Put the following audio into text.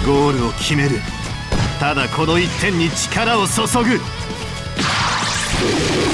ゴールを決める。ただこの1点に力を注ぐ。